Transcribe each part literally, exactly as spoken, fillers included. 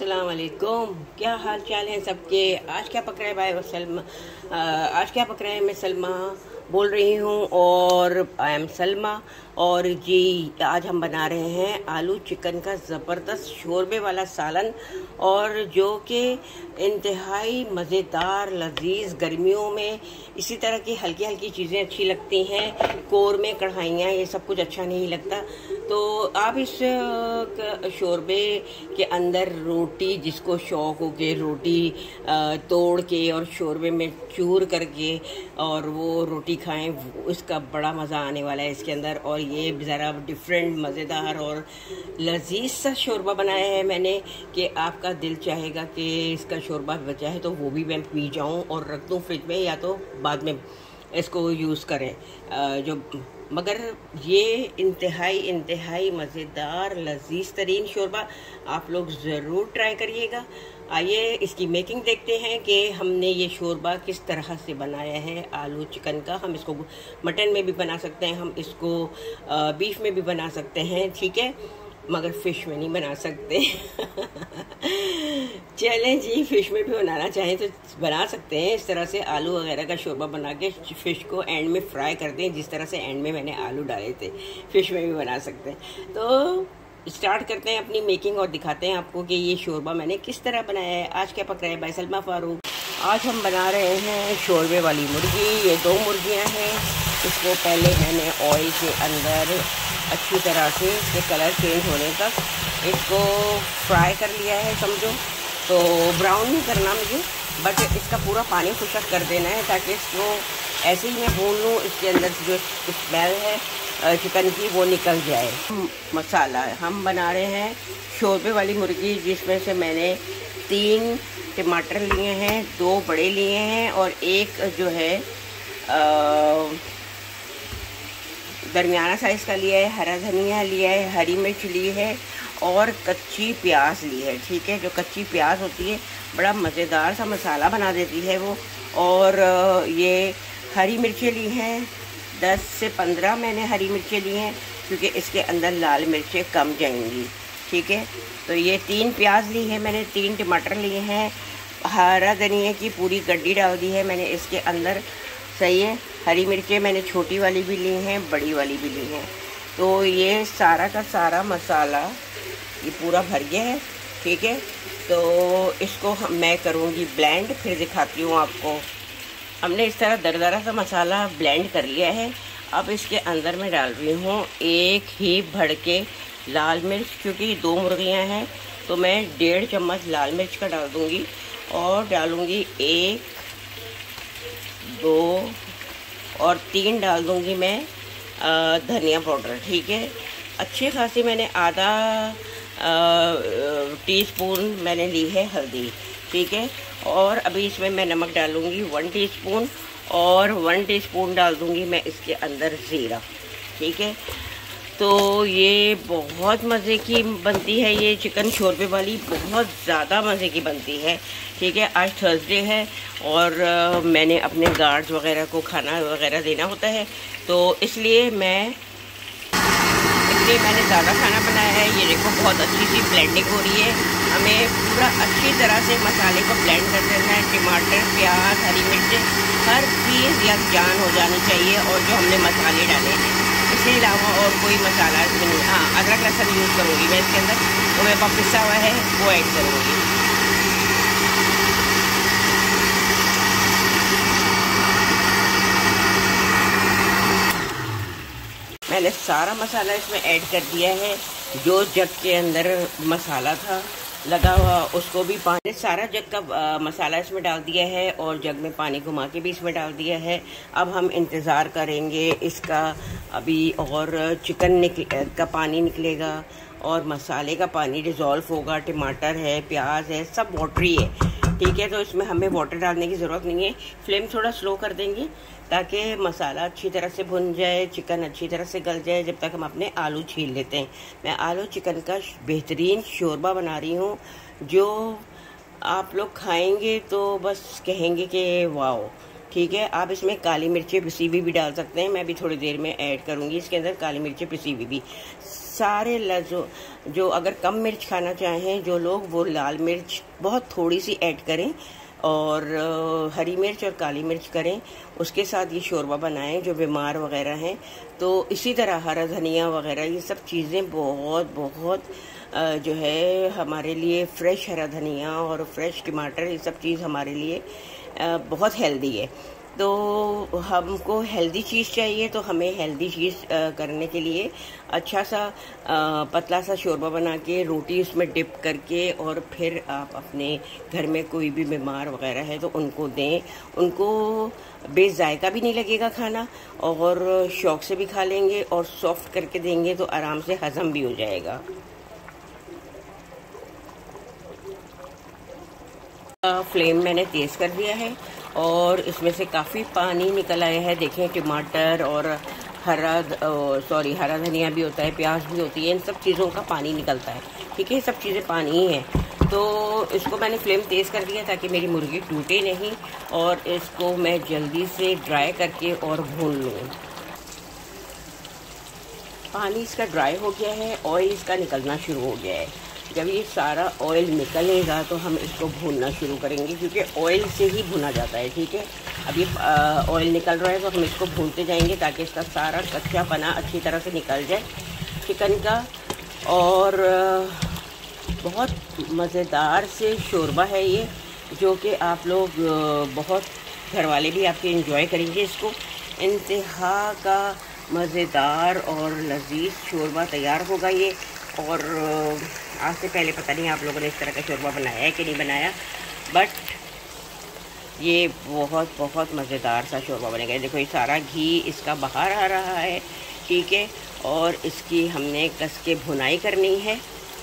अस्सलाम वालेकुम। क्या हाल चाल है सबके। आज क्या पक रहा है भाई सलमा। आज क्या पक रहा है, मैं सलमा बोल रही हूँ और आई एम सलमा। और जी आज हम बना रहे हैं आलू चिकन का ज़बरदस्त शोरबे वाला सालन, और जो कि इंतहाई मज़ेदार लजीज। गर्मियों में इसी तरह की हल्की हल्की चीज़ें अच्छी लगती हैं, कोरमे कढ़ाइयाँ ये सब कुछ अच्छा नहीं लगता। तो आप इस शोरबे के अंदर रोटी, जिसको शौक हो के रोटी तोड़ के और शोरबे में चूर करके और वो रोटी खाएं, इसका बड़ा मज़ा आने वाला है इसके अंदर। और ये ज़रा डिफरेंट मज़ेदार और लजीज सा शोरबा बनाया है मैंने कि आपका दिल चाहेगा कि इसका शोरबा बचा है तो वो भी मैं पी जाऊं और रख दूं फ्रिज में, या तो बाद में इसको यूज़ करें। जो मगर ये इंतहाई इंतहाई मज़ेदार लजीज तरीन शोरबा आप लोग ज़रूर ट्राई करिएगा। आइए इसकी मेकिंग देखते हैं कि हमने ये शोरबा किस तरह से बनाया है आलू चिकन का। हम इसको मटन में भी बना सकते हैं, हम इसको बीफ में भी बना सकते हैं, ठीक है, मगर फ़िश में नहीं बना सकते। चलें जी, फ़िश में भी बनाना चाहें तो बना सकते हैं। इस तरह से आलू वगैरह का शोरबा बना के फ़िश को एंड में फ्राई कर दें, जिस तरह से एंड में मैंने आलू डाले थे। फ़िश में भी बना सकते हैं। तो स्टार्ट करते हैं अपनी मेकिंग और दिखाते हैं आपको कि ये शोरबा मैंने किस तरह बनाया है। आज क्या पक रहा है भाई सलमा फारूक। आज हम बना रहे हैं शोरबे वाली मुर्गी। ये दो मुर्गियाँ हैं। इसको पहले मैंने ऑयल के अंदर अच्छी तरह से इसके कलर चेंज होने तक इसको फ्राई कर लिया है, समझो। तो ब्राउन नहीं करना मुझे, बट इसका पूरा पानी खुशक कर देना है ताकि इसको ऐसे ही मैं भून लूँ, इसके अंदर जो स्मेल है चिकन की वो निकल जाए। मसाला हम बना रहे हैं शोरबे वाली मुर्गी, जिसमें से मैंने तीन टमाटर लिए हैं, दो बड़े लिए हैं और एक जो है दरमियाना साइज़ का लिया है, हरा धनिया लिया है, हरी मिर्च ली है और कच्ची प्याज ली है, ठीक है। जो कच्ची प्याज होती है बड़ा मज़ेदार सा मसाला बना देती है वो। और ये हरी मिर्चें ली हैं, दस से पंद्रह मैंने हरी मिर्चें ली हैं, क्योंकि इसके अंदर लाल मिर्चें कम जाएंगी, ठीक है। तो ये तीन प्याज ली है मैंने, तीन टमाटर लिए हैं, हरा धनिया की पूरी गड्डी डाल दी है मैंने इसके अंदर, सही है। हरी मिर्चें मैंने छोटी वाली भी ली हैं, बड़ी वाली भी ली हैं। तो ये सारा का सारा मसाला ये पूरा भर गया है, ठीक है। तो इसको हम मैं करूँगी ब्लेंड, फिर दिखाती हूँ आपको। हमने इस तरह दरदरा सा मसाला ब्लेंड कर लिया है। अब इसके अंदर मैं डाल रही हूँ एक ही भर के लाल मिर्च, क्योंकि दो मुर्गियाँ हैं तो मैं डेढ़ चम्मच लाल मिर्च का डाल दूँगी और डालूँगी एक, दो और तीन डाल दूँगी मैं धनिया पाउडर, ठीक है। अच्छी खासी मैंने आधा टीस्पून मैंने ली है हल्दी, ठीक है। और अभी इसमें मैं नमक डालूँगी वन टीस्पून और वन टीस्पून डाल दूँगी मैं इसके अंदर ज़ीरा, ठीक है। तो ये बहुत मज़े की बनती है, ये चिकन शोरबे वाली बहुत ज़्यादा मज़े की बनती है, ठीक है। आज थर्सडे है और uh, मैंने अपने गार्ड्स वगैरह को खाना वगैरह देना होता है, तो इसलिए मैं इसलिए मैंने ज़्यादा खाना बनाया है। ये देखो बहुत अच्छी सी ब्लेंडिंग हो रही है। हमें पूरा अच्छी तरह से मसाले को ब्लेंड कर देना है। टमाटर, प्याज, हरी मिर्च, हर चीज़ यकजान हो जानी चाहिए। और जो हमने मसाले डाले हैं इसके अलावा और कोई मसाला इसमें नहीं। हाँ, अदरक लहसुन यूज़ करूँगी मैं इसके अंदर, तो मेरे पास पिसा हुआ है वो ऐड करूँगी। मैंने सारा मसाला इसमें ऐड कर दिया है। जो जग के अंदर मसाला था लगा हुआ उसको भी पानी, सारा जग का आ, मसाला इसमें डाल दिया है और जग में पानी घुमा के भी इसमें डाल दिया है। अब हम इंतज़ार करेंगे इसका, अभी और चिकन निकल का पानी निकलेगा और मसाले का पानी डिज़ोल्व होगा। टमाटर है, प्याज है, सब वाटरी है, ठीक है। तो इसमें हमें वाटर डालने की ज़रूरत नहीं है। फ्लेम थोड़ा स्लो कर देंगे ताकि मसाला अच्छी तरह से भुन जाए, चिकन अच्छी तरह से गल जाए, जब तक हम अपने आलू छील लेते हैं। मैं आलू चिकन का बेहतरीन शोरबा बना रही हूँ, जो आप लोग खाएंगे तो बस कहेंगे कि वाओ, ठीक है। आप इसमें काली मिर्चें पिसी हुई भी डाल सकते हैं, मैं भी थोड़ी देर में ऐड करूँगी इसके अंदर काली मिर्चें पिसी हुई भी। सारे जो जो अगर कम मिर्च खाना चाहें जो लोग, वो लाल मिर्च बहुत थोड़ी सी ऐड करें और हरी मिर्च और काली मिर्च करें, उसके साथ ये शोरबा बनाएं जो बीमार वगैरह हैं। तो इसी तरह हरा धनिया वगैरह ये सब चीज़ें बहुत बहुत जो है हमारे लिए, फ्रेश हरा धनिया और फ्रेश टमाटर, ये सब चीज़ हमारे लिए बहुत हेल्दी है। तो हमको हेल्दी चीज़ चाहिए, तो हमें हेल्दी चीज़ करने के लिए अच्छा सा पतला सा शोरबा बना के रोटी उसमें डिप करके और फिर आप अपने घर में कोई भी बीमार वगैरह है तो उनको दें। उनको बेजायका भी नहीं लगेगा खाना और शौक से भी खा लेंगे, और सॉफ्ट करके देंगे तो आराम से हज़म भी हो जाएगा। फ्लेम मैंने तेज़ कर दिया है और इसमें से काफ़ी पानी निकल आया है। देखें, टमाटर और हरा सॉरी हरा धनिया भी होता है, प्याज भी होती है, इन सब चीज़ों का पानी निकलता है। ठीक है, सब चीज़ें पानी ही हैं। तो इसको मैंने फ्लेम तेज़ कर दिया ताकि मेरी मुर्गी टूटे नहीं, और इसको मैं जल्दी से ड्राई करके और भून लूँ। पानी इसका ड्राई हो गया है, ऑयल इसका निकलना शुरू हो गया है। जब ये सारा ऑयल निकलेगा तो हम इसको भूनना शुरू करेंगे, क्योंकि ऑयल से ही भुना जाता है। ठीक है, अब ये ऑयल निकल रहा है तो हम इसको भूनते जाएंगे ताकि इसका सारा कच्चा पना अच्छी तरह से निकल जाए चिकन का। और बहुत मज़ेदार से शोरबा है ये, जो कि आप लोग बहुत, घर वाले भी आपके एंजॉय करेंगे इसको। इंतहा का मज़ेदार और लजीज शोरबा तैयार होगा ये। और आज से पहले पता नहीं आप लोगों ने इस तरह का शोरबा बनाया है कि नहीं बनाया, बट ये बहुत बहुत मज़ेदार सा शोरबा बनेगा। देखो, ये सारा घी इसका बाहर आ रहा है। ठीक है, और इसकी हमने कस के भुनाई करनी है।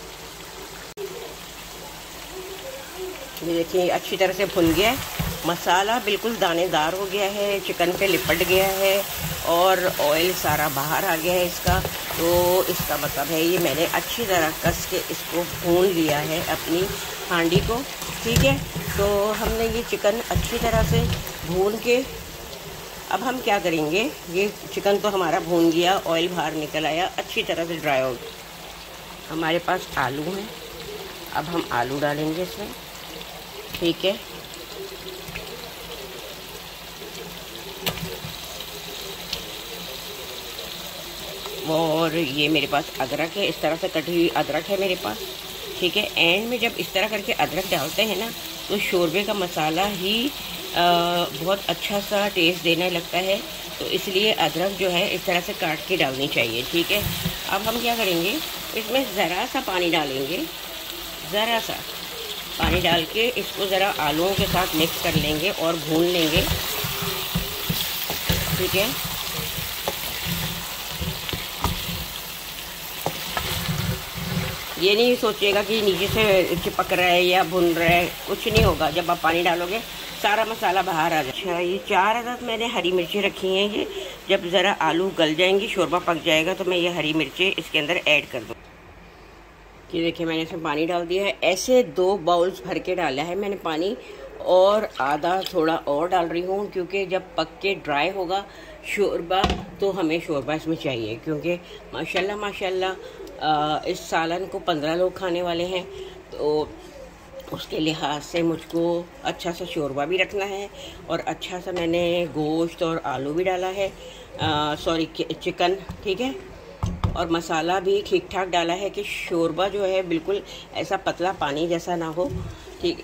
ये देखिए अच्छी तरह से भुन गया है, मसाला बिल्कुल दानेदार हो गया है, चिकन पे लिपट गया है और ऑयल सारा बाहर आ गया है इसका। तो इसका मतलब है ये मैंने अच्छी तरह कस के इसको भून लिया है अपनी हांडी को। ठीक है, तो हमने ये चिकन अच्छी तरह से भून के, अब हम क्या करेंगे, ये चिकन तो हमारा भून गया, ऑयल बाहर निकल आया, अच्छी तरह से ड्राई हो गया। हमारे पास आलू हैं, अब हम आलू डालेंगे इसमें। ठीक है, और ये मेरे पास अदरक है, इस तरह से कटी हुई अदरक है मेरे पास। ठीक है, एंड में जब इस तरह करके अदरक डालते हैं ना तो शोरबे का मसाला ही आ, बहुत अच्छा सा टेस्ट देने लगता है, तो इसलिए अदरक जो है इस तरह से काट के डालनी चाहिए। ठीक है, अब हम क्या करेंगे, इसमें ज़रा सा पानी डालेंगे, ज़रा सा पानी डाल के इसको ज़रा आलूओं के साथ मिक्स कर लेंगे और भून लेंगे। ठीक है, ये नहीं सोचिएगा कि नीचे से चिपक रहा है या भुन रहा है, कुछ नहीं होगा। जब आप पानी डालोगे सारा मसाला बाहर आ जाएगा। अच्छा, ये चार अदद मैंने हरी मिर्चें रखी हैं। ये जब ज़रा आलू गल जाएंगी, शोरबा पक जाएगा, तो मैं ये हरी मिर्चें इसके अंदर ऐड कर दूँ। ये देखिए मैंने इसमें पानी डाल दिया है, ऐसे दो बाउल्स भर के डाला है मैंने पानी, और आधा थोड़ा और डाल रही हूँ, क्योंकि जब पक के ड्राई होगा शोरबा तो हमें शोरबा इसमें चाहिए, क्योंकि माशाल्लाह माशाल्लाह आ, इस सालन को पंद्रह लोग खाने वाले हैं, तो उसके लिहाज से मुझको अच्छा सा शोरबा भी रखना है। और अच्छा सा मैंने गोश्त और आलू भी डाला है, सॉरी चिकन। ठीक है, और मसाला भी ठीक ठाक डाला है कि शोरबा जो है बिल्कुल ऐसा पतला पानी जैसा ना हो। ठीक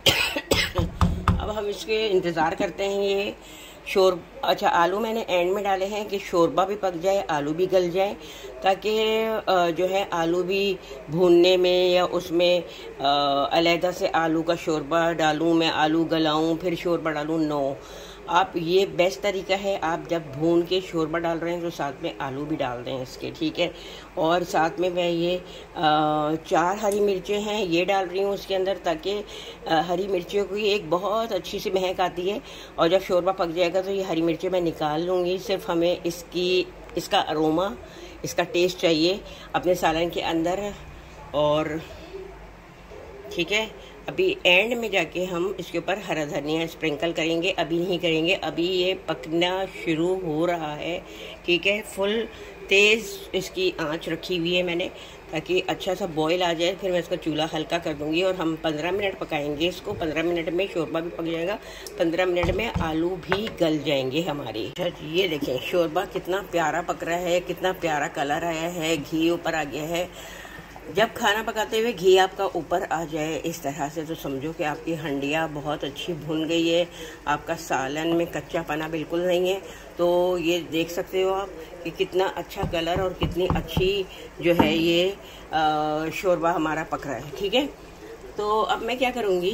अब हम इसके इंतज़ार करते हैं ये शोर अच्छा, आलू मैंने एंड में डाले हैं कि शोरबा भी पक जाए, आलू भी गल जाए, ताकि जो है आलू भी भूनने में या उसमें अलहदा से आलू का शोरबा डालूं, मैं आलू गलाऊं फिर शोरबा डालूं। नो, आप ये बेस्ट तरीका है, आप जब भून के शोरबा डाल रहे हैं तो साथ में आलू भी डाल दें इसके। ठीक है, और साथ में मैं ये आ, चार हरी मिर्चें हैं ये डाल रही हूँ उसके अंदर, ताकि हरी मिर्चियों की एक बहुत अच्छी सी महक आती है। और जब शोरबा पक जाएगा तो ये हरी मिर्चें मैं निकाल लूँगी। सिर्फ हमें इसकी इसका अरोमा, इसका टेस्ट चाहिए अपने सालन के अंदर। और ठीक है। अभी एंड में जाके हम इसके ऊपर हरा धनिया स्प्रिंकल करेंगे, अभी नहीं करेंगे, अभी ये पकना शुरू हो रहा है। ठीक है, फुल तेज़ इसकी आंच रखी हुई है मैंने, ताकि अच्छा सा बॉईल आ जाए। फिर मैं इसका चूल्हा हल्का कर दूंगी और हम पंद्रह मिनट पकाएंगे इसको। पंद्रह मिनट में शोरबा भी पक जाएगा, पंद्रह मिनट में आलू भी गल जाएंगे हमारे। ये देखें शोरबा कितना प्यारा पक रहा है, कितना प्यारा कलर आया है, घी ऊपर आ गया है। जब खाना पकाते हुए घी आपका ऊपर आ जाए इस तरह से, तो समझो कि आपकी हंडिया बहुत अच्छी भुन गई है, आपका सालन में कच्चा पना बिल्कुल नहीं है। तो ये देख सकते हो आप कि कितना अच्छा कलर और कितनी अच्छी जो है ये शोरबा हमारा पक रहा है। ठीक है, तो अब मैं क्या करूँगी,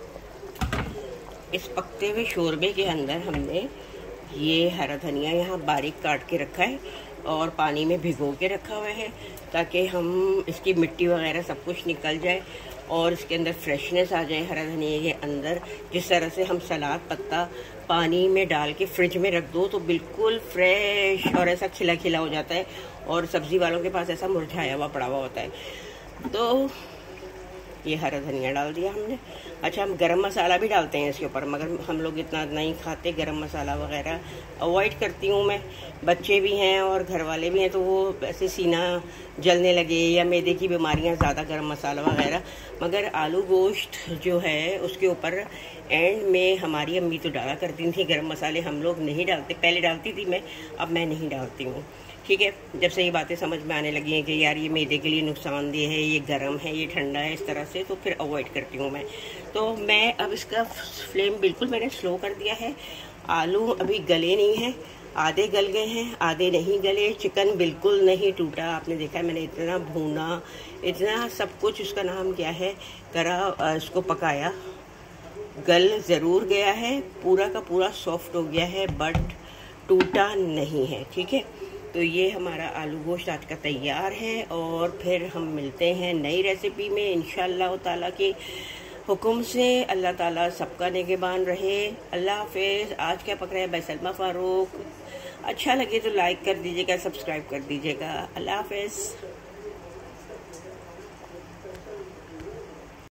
इस पकते हुए शोरबे के अंदर हमने ये हरा धनिया यहाँ बारीक काट के रखा है और पानी में भिगो के रखा हुआ है, ताकि हम इसकी मिट्टी वगैरह सब कुछ निकल जाए और इसके अंदर फ्रेशनेस आ जाए हरा धनिया के अंदर। जिस तरह से हम सलाद पत्ता पानी में डाल के फ्रिज में रख दो तो बिल्कुल फ्रेश और ऐसा खिला खिला हो जाता है, और सब्ज़ी वालों के पास ऐसा मुरझाया हुआ पड़ा हुआ होता है। तो ये हरा धनिया डाल दिया हमने। अच्छा, हम गरम मसाला भी डालते हैं इसके ऊपर, मगर हम लोग इतना नहीं खाते गरम मसाला वगैरह, अवॉइड करती हूँ मैं। बच्चे भी हैं और घर वाले भी हैं, तो वो ऐसे सीना जलने लगे या मैदे की बीमारियाँ ज़्यादा गरम मसाला वगैरह। मगर आलू गोश्त जो है उसके ऊपर एंड में हमारी अम्मी तो डाला करती थी गरम मसाले, हम लोग नहीं डालते। पहले डालती थी मैं, अब मैं नहीं डालती हूँ। ठीक है, जब से ये बातें समझ में आने लगी हैं कि यार ये मैदे के लिए नुकसानदेह है, ये गर्म है, ये ठंडा है, इस तरह से, तो फिर अवॉइड करती हूँ मैं। तो मैं अब इसका फ्लेम बिल्कुल मैंने स्लो कर दिया है। आलू अभी गले नहीं हैं, आधे गल गए हैं, आधे नहीं गले। चिकन बिल्कुल नहीं टूटा, आपने देखा है मैंने इतना भूना, इतना सब कुछ, उसका नाम क्या है, करा, इसको पकाया। गल ज़रूर गया है, पूरा का पूरा सॉफ्ट हो गया है, बट टूटा नहीं है। ठीक है, तो ये हमारा आलू गोश्त आज का तैयार है, और फिर हम मिलते हैं नई रेसिपी में इंशाअल्लाह ताला के हुक्म से। अल्लाह ताला सबका निगहबान रहे। अल्लाह हाफिज़। आज क्या पक रहा है बाय सलमा फ़ारूक। अच्छा लगे तो लाइक कर दीजिएगा, सब्सक्राइब कर दीजिएगा। अल्लाह हाफिज़।